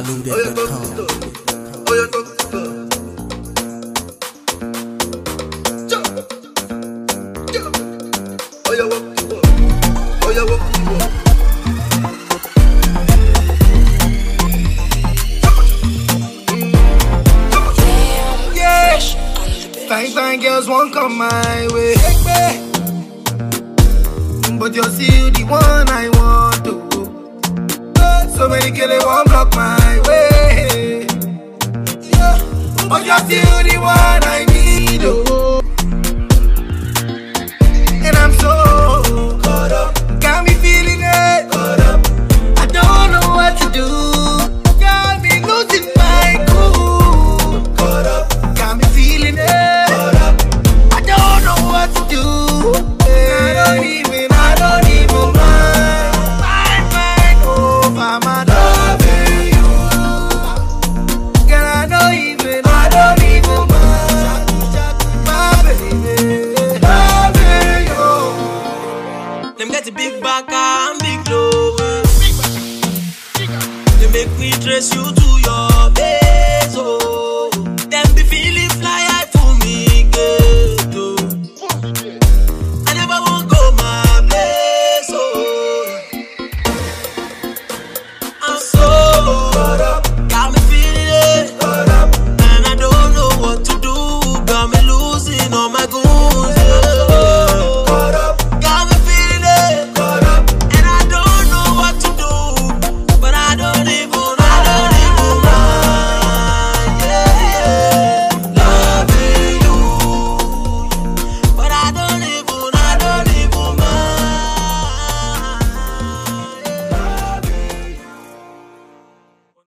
Luda.com. Fine girls won't come my way, but you're still the one I want to. So many girls won't block my way, but you're still the one I need. Oh, and I'm so caught up, got me feeling it. Caught up, I don't know what to do. Got me losing my cool. Caught up, got me feeling it. Big back and big low. They make me trace you to your bed.